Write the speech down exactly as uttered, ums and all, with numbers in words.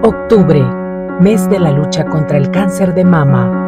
Octubre, mes de la lucha contra el cáncer de mama.